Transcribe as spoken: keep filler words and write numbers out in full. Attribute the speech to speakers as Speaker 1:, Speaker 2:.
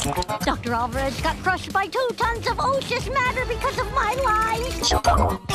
Speaker 1: Doctor Alvarez got crushed by two tons of osseous matter because of my lies.